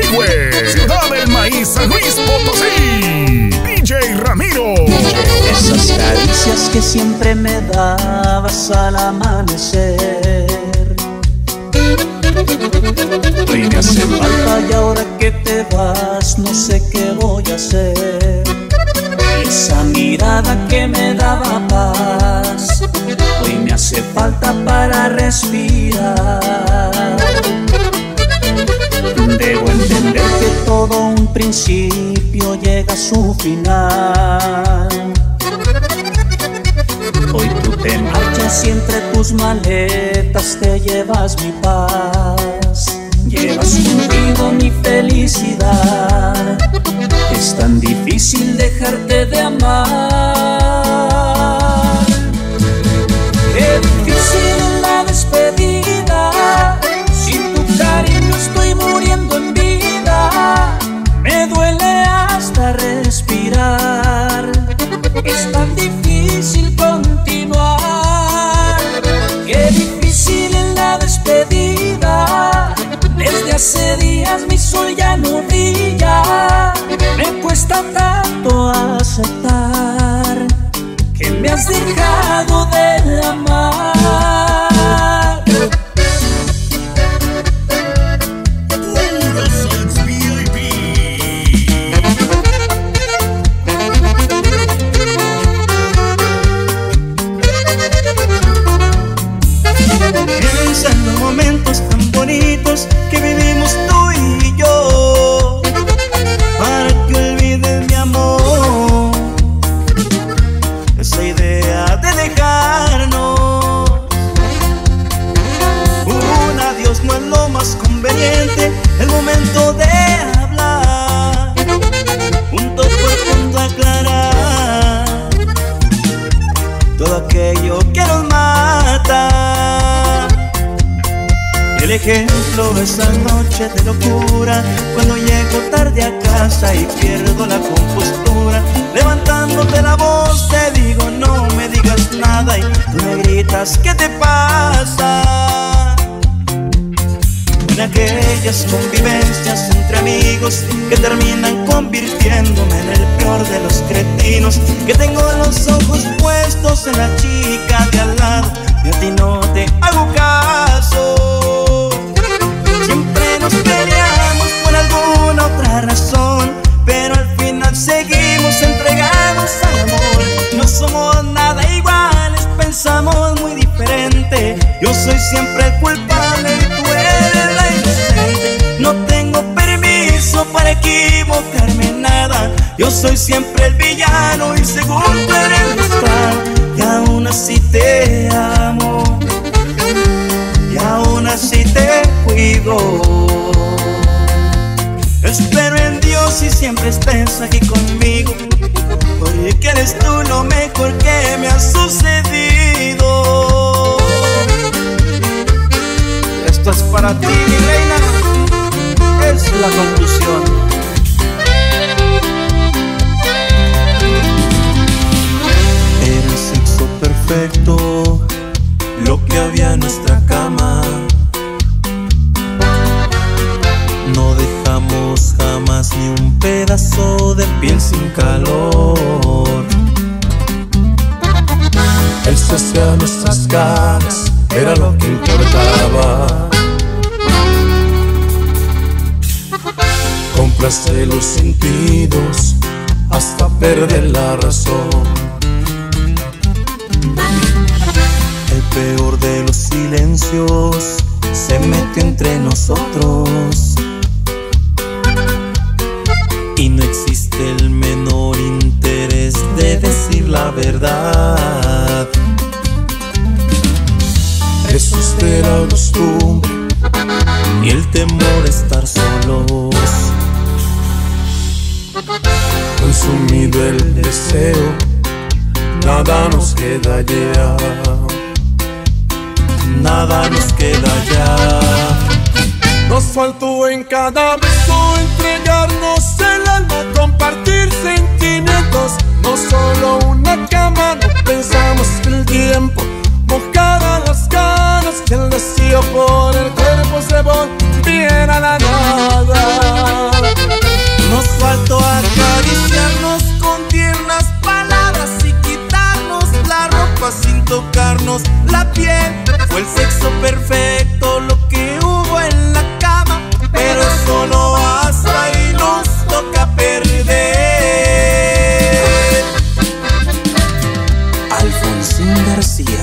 Quihue, Ciudad del Maíz, San Luis Potosí, DJ Ramiro. Esas caricias que siempre me dabas al amanecer, hoy me hace falta y ahora que te vas no sé qué voy a hacer. Esa mirada que me daba paz, hoy me hace falta para respirar. Debo entender que todo un principio llega a su final. Hoy tú te marchas y entre tus maletas te llevas mi paz. Llevas contigo mi felicidad. Es tan difícil dejarte de amar. Qué difícil la despedida. Sin tu cariño estoy muriendo en vida. Me duele hasta respirar. Es tan difícil continuar. Qué difícil es la despedida. Desde hace días mi sol ya no brilla. Me cuesta tanto aceptar que me has dejado de amar. Piensa en los momentos tan bonitos que vivimos tú y yo, para que olvides mi amor. Esa idea de dejarnos, un adiós no es lo más conveniente. El momento de hablar, punto por punto aclarar todo aquello que nos mata. El ejemplo de esa noche de locura, cuando llego tarde a casa y pierdo la compostura. Levantándote la voz te digo no me digas nada y tú me gritas ¿qué te pasa? En aquellas convivencias entre amigos que terminan convirtiéndome en el peor de los cretinos, que tengo los ojos puestos en la chica de al lado y a ti no te hago caso. Siempre nos peleamos por alguna otra razón, pero al final seguimos entregados al amor. No somos nada iguales, pensamos muy diferente. Yo soy siempre el culpable y tú eres la inocente. No tengo permiso para equivocarme en nada. Yo soy siempre el villano y según tú eres el culpable. Y aún así te amo, y aún así te cuido. Espero en Dios y siempre estés aquí conmigo, porque eres tú lo mejor que me ha sucedido. Esto es para ti, mi reina, es la conclusión. Era el sexo perfecto, lo que había en nuestra cama. No dejamos jamás ni un pedazo de piel sin calor. El cese a nuestras caras era lo que importaba. Complace los sentidos hasta perder la razón. El peor de los silencios se metió entre nosotros y no existe el menor interés de decir la verdad. Jesús de la costumbre y el temor a estar solos, consumido el deseo, nada nos queda ya, nada nos queda ya. Nos faltó en cada beso entregarnos el alma, compartir sentimientos, no solo una cama. No pensamos que el tiempo mojará las ganas que el deseo por el cuerpo se volviera la nada. Nos faltó acariciarnos con tiernas palabras y quitarnos la ropa sin tocarnos la piel. Fue el sexo perfecto lo que hubo en la cama, pero solo hasta ahí nos toca perder. Alfonsín García.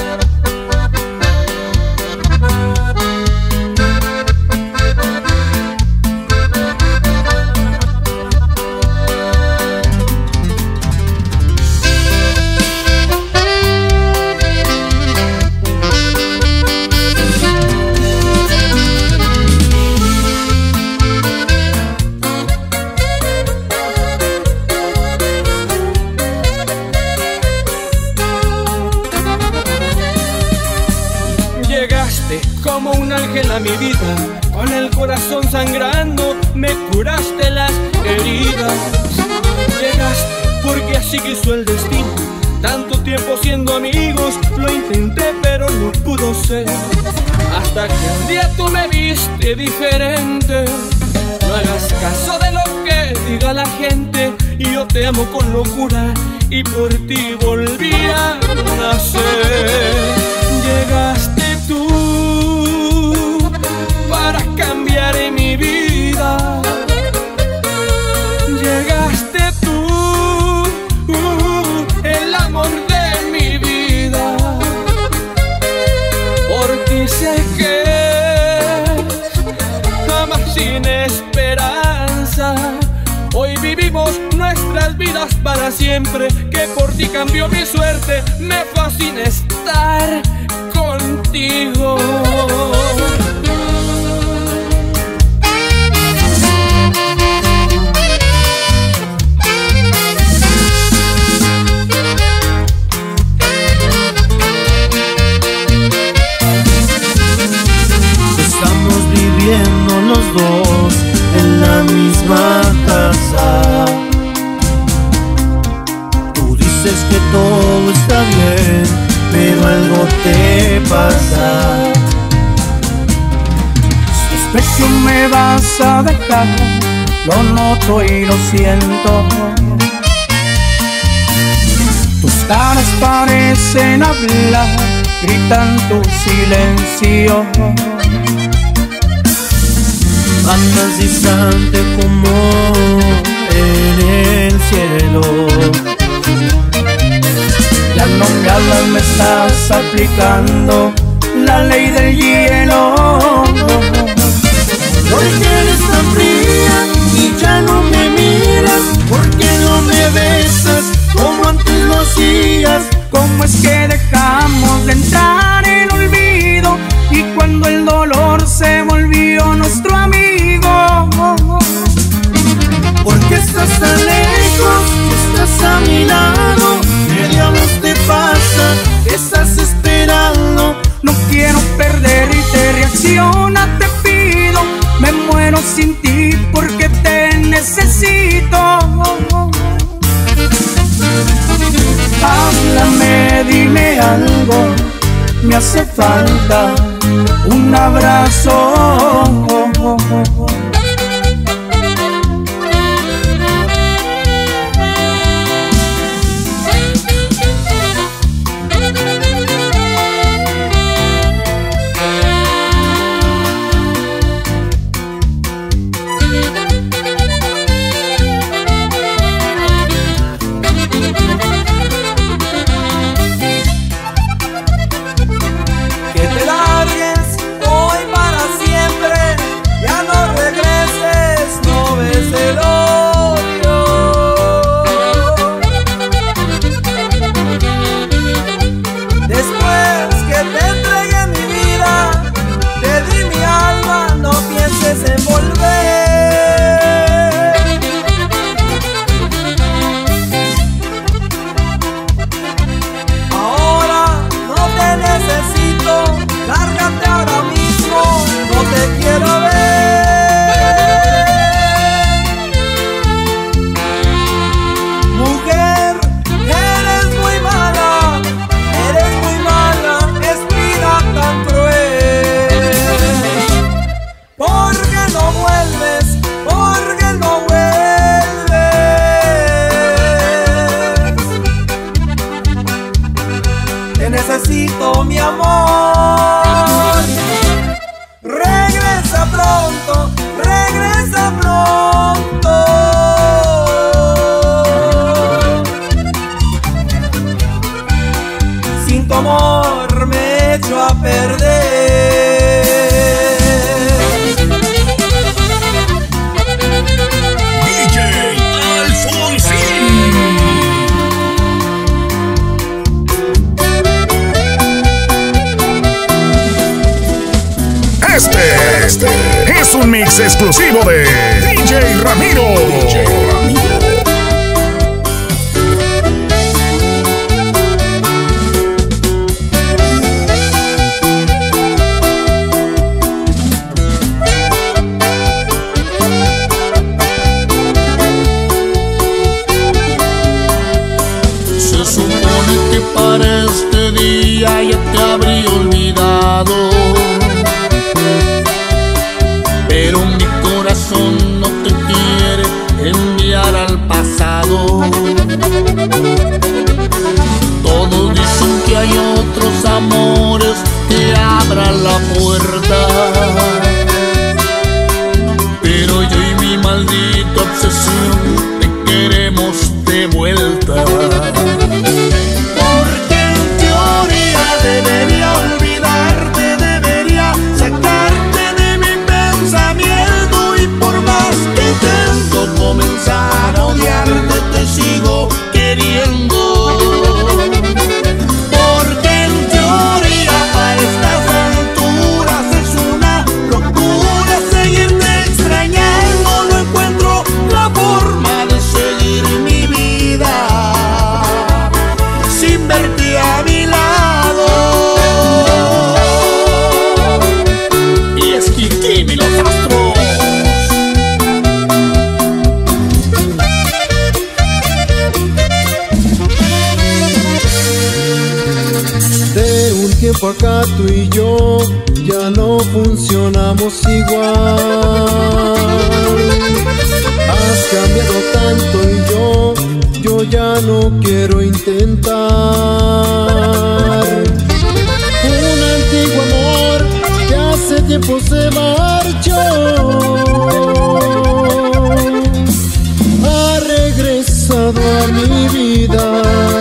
Como un ángel a mi vida, con el corazón sangrando, me curaste las heridas. Llegaste porque así quiso el destino. Tanto tiempo siendo amigos, lo intenté pero no pudo ser. Hasta que un día tú me viste diferente. No hagas caso de lo que diga la gente, y yo te amo con locura y por ti volví a nacer. Llegaste tú para cambiar mi vida. Llegaste tú, el amor de mi vida. Por ti sé que jamás sin esperanza. Hoy vivimos nuestras vidas para siempre, que por ti cambió mi suerte. Me fascina estar contigo. Estamos viviendo los dos en la misma casa. Tú dices que todo está bien, pero algo te pasa. Sospecho me vas a dejar, lo noto y lo siento. Tus caras parecen hablar, gritan tu silencio. Andas distante como en el cielo. Ya no me hablas, me estás aplicando la ley del hielo. ¿Por qué eres tan fría y ya no me miras? ¿Por qué no me besas como antes lo hacías? ¿Cómo es que dejamos de entrar en olvido? Y cuando el dolor se volvió nuestro amigo. ¿Por qué estás tan lejos? Estás a mi lado. ¿Qué diablos te pasa? ¿Qué estás esperando? No quiero perderte, reacciona, te pido. Me muero sin ti porque te necesito. Háblame, dime algo, me hace falta un abrazo. Que te largues hoy para siempre, ya no amor me echó a perder. DJ Alfonsín. Este es un mix exclusivo de DJ Ramiro. Se supone que para este día ya te habría olvidado, pero mi corazón no te quiere enviar al pasado. Todos dicen que hay otros amores que abran la puerta, pero yo y mi maldita obsesión te queremos de vuelta. Porque en teoría debería olvidarte, debería sacarte de mi pensamiento, y por más que intento comenzar a odiarte, te sigo queriendo. Porque en teoría a estas alturas es una locura seguirte extrañando. No encuentro la forma de seguir mi vida sin verte a mi lado. Y es Quintín y los Astros. De un tiempo acá tú y yo ya no funcionamos igual. Has cambiado tanto y yo ya no quiero intentar. Un antiguo amor que hace tiempo se marchó ha regresado a mi vida,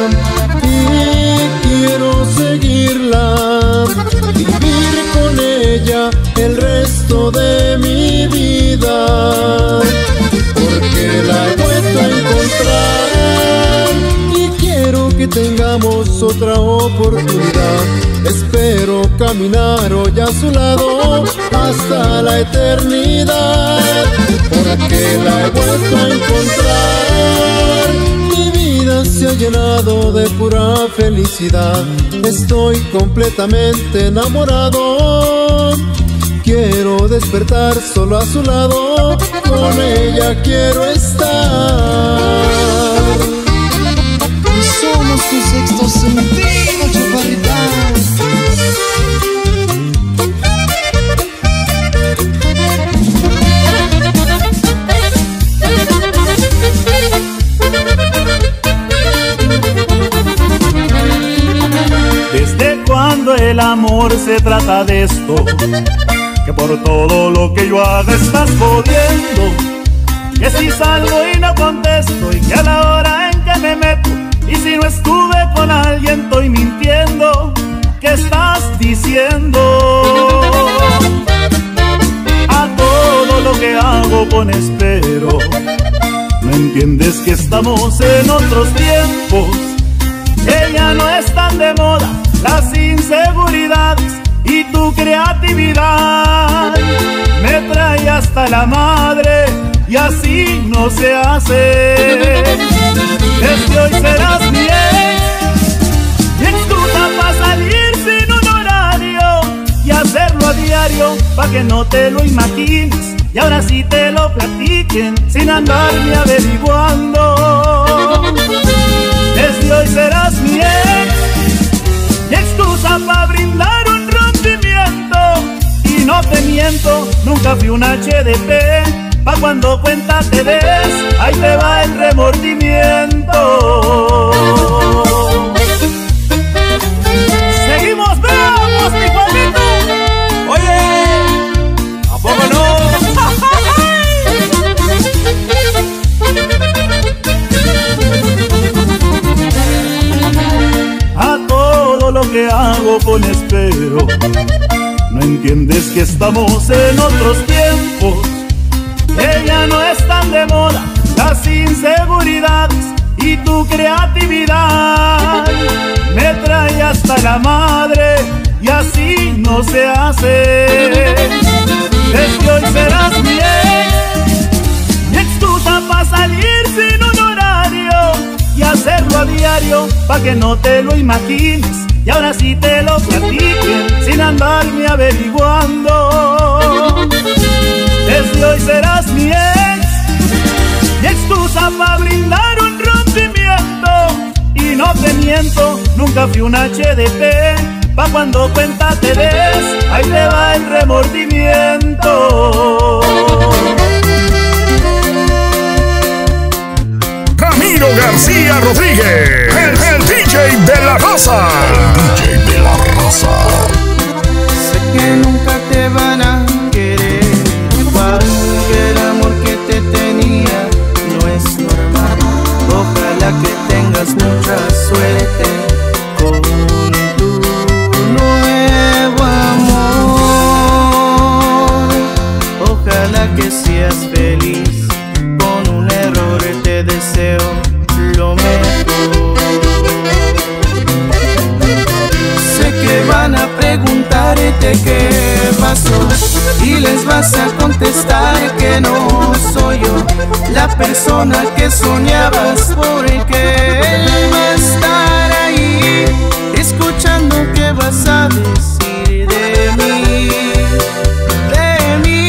y quiero seguirla, vivir con ella el resto de mi vida, porque la he vuelto a encontrar y quiero que tengamos otra oportunidad. Espero caminar hoy a su lado hasta la eternidad, porque la he vuelto a encontrar. Mi vida se ha llenado de pura felicidad, estoy completamente enamorado. Quiero despertar solo a su lado, con ella quiero estar. Y somos tu sexto sentido, chaparrita. ¿Desde cuando el amor se trata de esto? Que por todo lo que yo haga estás jodiendo. Que si salgo y no contesto, y que a la hora en que me meto, y si no estuve con alguien estoy mintiendo. ¿Qué estás diciendo? A todo lo que hago pones pero. No entiendes que estamos en otros tiempos, que ya no están de moda las inseguridades y tu creatividad. Me trae hasta la madre y así no se hace. Desde hoy serás mi ex, mi excusa para salir sin un horario y hacerlo a diario pa' que no te lo imagines, y ahora sí te lo platiquen sin andarme averiguando. Desde hoy serás mi ex, mi excusa para brindar un rompimiento. Y no te miento, nunca fui un HDP, pa' cuando cuenta te des, ahí te va el remordimiento. Seguimos, vamos, mi Juanito. Oye, ¿a poco no? A todo lo que hago pones pero. No entiendes que estamos en otros tiempos, que ya no están de moda las inseguridades y tu creatividad. Me trae hasta la madre y así no se hace. Desde hoy serás mi excusa para salir sin un horario y hacerlo a diario pa' que no te lo imagines y ahora sí te lo platiquen sin andarme averiguando. Desde hoy serás mi excusa pa' brindar un rompimiento. Y no te miento, nunca fui un HDP, pa' cuando cuenta te des, ahí te va el remordimiento. Ramiro García Rodríguez, el DJ de la raza. El DJ de la raza. Sé que nunca te van a querer, porque el amor que te tenía no es normal. Ojalá que tengas mucha suerte con tu nuevo amor. Ojalá que seas feliz, con un error te deseo lo mejor. Sé que van a preguntarte qué pasó y les vas a contestar que no soy yo la persona que soñabas, porque él va a estar ahí escuchando qué vas a decir de mí, de mí.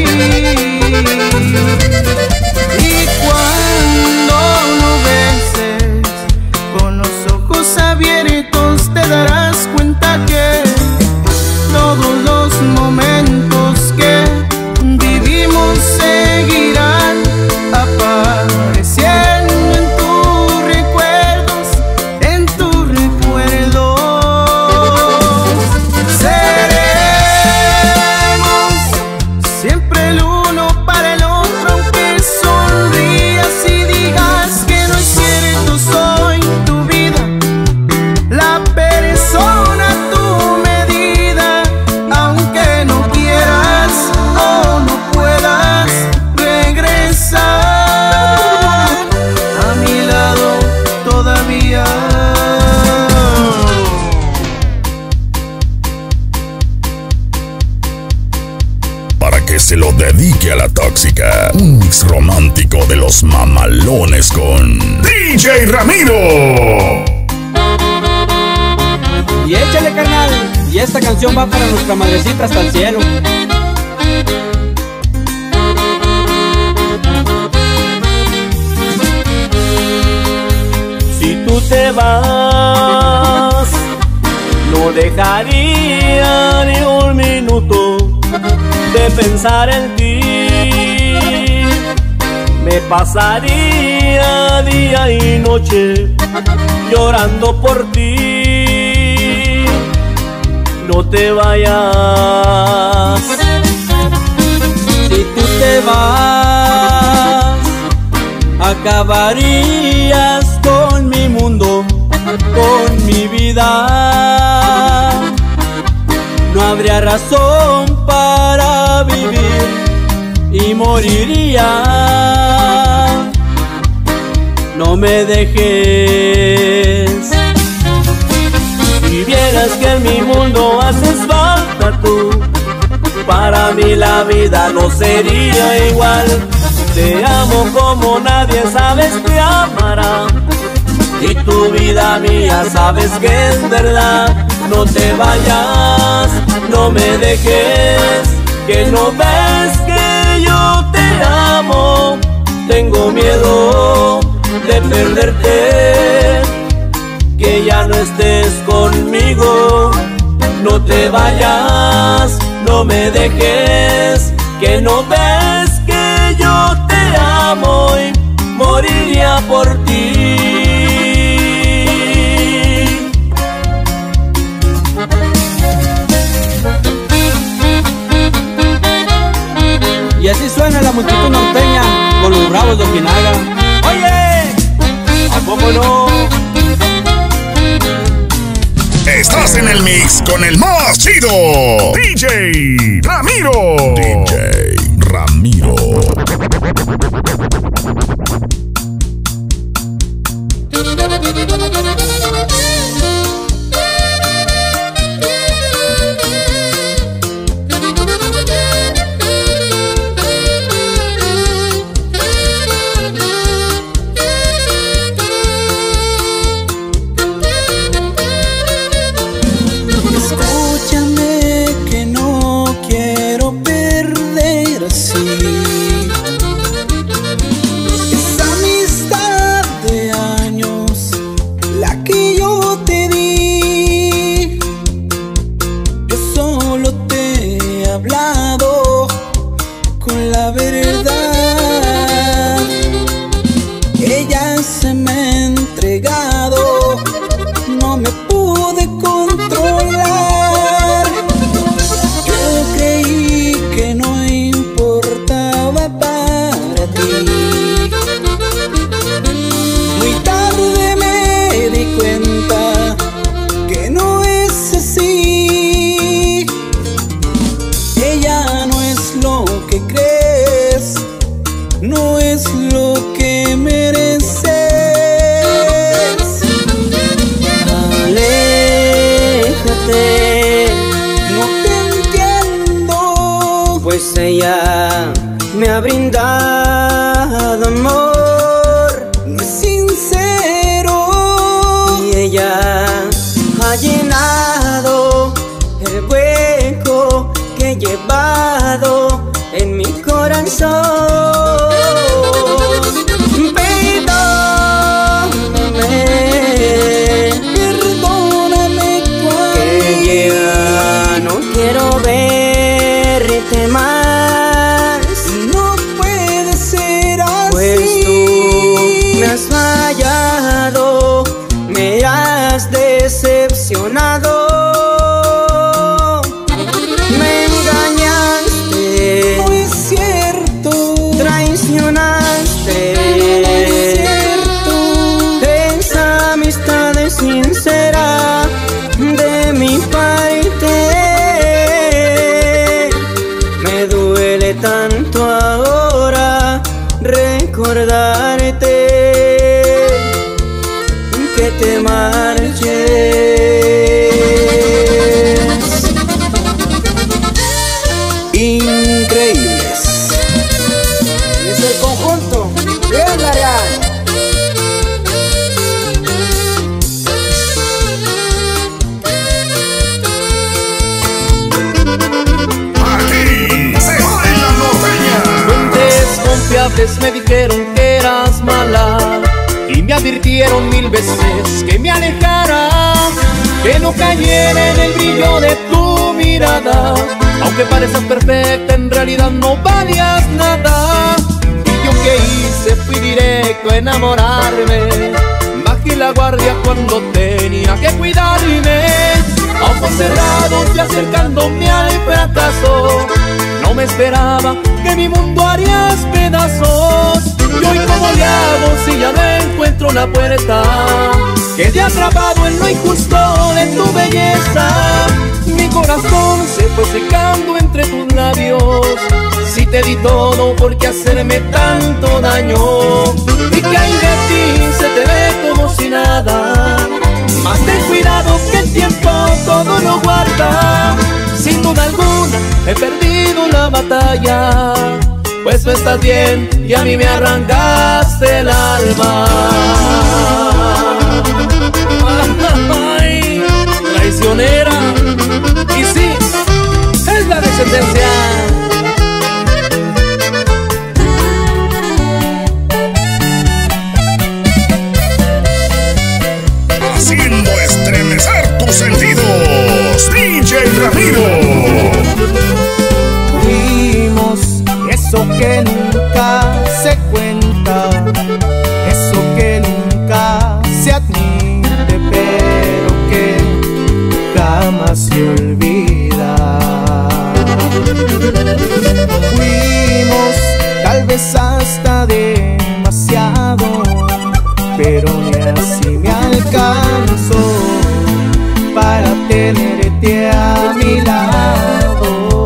Y cuando lo beses con los ojos abiertos te darás cuenta que todos los momentos que vivimos seguirán apareciendo en tus recuerdos, en tus recuerdos. Seremos siempre el uno para el otro, aunque sonrías y digas que no es cierto. Soy tu vida, la persona a tu medida, aunque no quieras o no puedas regresar a mi lado todavía. Para que se lo dedique a la tóxica, un mix romántico de los mamalones con DJ Ramiro. Y échale, carnal. Y esta canción va para nuestra madrecita hasta el cielo. Si tú te vas, no dejaría ni un minuto de pensar en ti. Me pasaría día y noche llorando por ti. No te vayas. Si tú te vas, acabarías con mi mundo, con mi vida. No habría razón para vivir y moriría. No me dejes. Si vieras que en mi mundo haces falta tú, para mí la vida no sería igual. Te amo como nadie, sabes que amará, y tu vida mía sabes que es verdad. No te vayas, no me dejes, que no ves que yo te amo. Tengo miedo de perderte, que ya no estés conmigo. No te vayas, no me dejes, que no ves que yo te amo y moriría por ti. Y así suena la multitud norteña con los bravos de Ojinaga. Oye, ¿a poco no? Estás en el mix con el más chido, DJ Ramiro. DJ Ramiro. Pues ella me ha brindado amor, no es sincero, y ella ha llenado el hueco que he llevado en mi corazón. Perdóname que ya no quiero verte más. No puede ser así, pues tú me has fallado, me has decepcionado. Me engañaste, no es cierto, traicionaste, no es cierto. Esa amistad es sincera de mi parte. Tanto ahora recordarte que te marches. Increíbles. Es el conjunto bien real. Me dijeron que eras mala y me advirtieron 1000 veces que me alejara, que no cayera en el brillo de tu mirada. Aunque pareces perfecta, en realidad no valías nada. Y yo que hice, fui directo a enamorarme. Bajé la guardia cuando tenía que cuidarme. A ojos cerrados y acercándome al fracaso, no me esperaba que mi mundo harías pedazos. Y hoy cómo le hago si ya no encuentro la puerta. Quedé atrapado en lo injusto de tu belleza. Mi corazón se fue secando entre tus labios. Si te di todo, ¿por qué hacerme tanto daño? Y que hay de ti, se te ve como si nada. Más ten cuidado que el tiempo todo lo guarda. Sin duda alguna he perdido la batalla, pues no estás bien y a mí me arrancaste el alma. Ay, traicionera. Y sí, es la descendencia. Haciendo estremecer tus sentidos, DJ Ramiro. Fuimos eso que nunca se cuenta, eso que nunca se admite, pero que jamás se olvida. Fuimos tal vez hasta demasiado, pero ni así me alcanzó para tenerte a mi lado.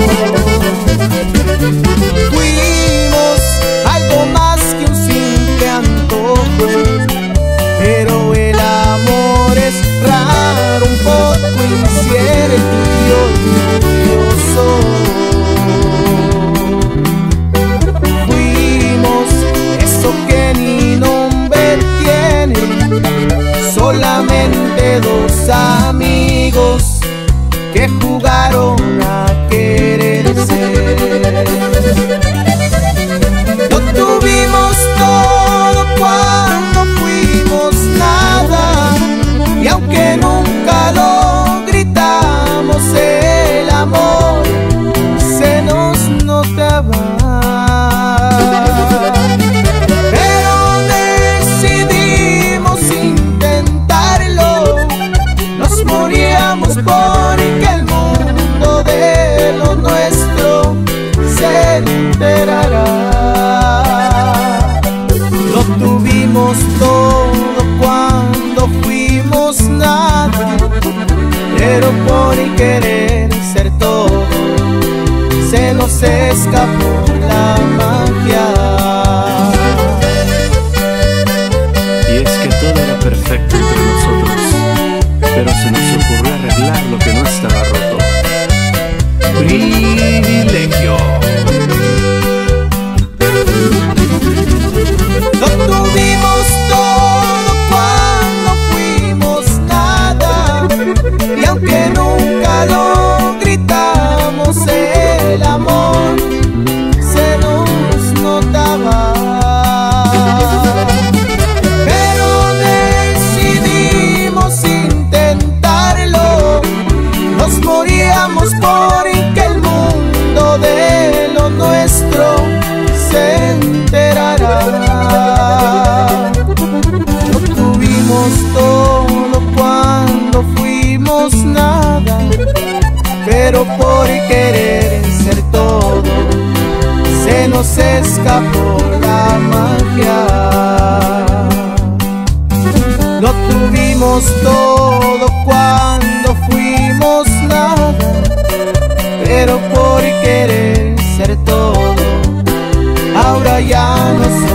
Fuimos algo más que un simple antojo, pero el amor es raro, un poco incierto y orgulloso. Fuimos eso que ni nombre tiene, solamente dos amigos que jugaron a quererse. Lo tuvimos todo cuando fuimos nada, y aunque nunca lo gritamos, el amor se nos notaba. Pero decidimos intentarlo, nos moríamos porque el mundo de lo nuestro se enterará. Lo tuvimos todo cuando fuimos nada, pero por querer ser todo se nos escapó la magia. Y es que todo era perfecto entre nosotros, pero se nos ocurrió arreglar lo que no estaba roto. Privilegio. Lo tuvimos todo cuando fuimos nada, y aunque nunca lo gritamos, el amor se nos notaba. Pero decidimos intentarlo, nos moríamos porque el mundo de lo nuestro se enterará. Lo tuvimos todo cuando fuimos nada, pero por querer ser todo se nos escapó la magia. Lo tuvimos todo cuando fuimos nada, pero por querer ser todo ahora ya no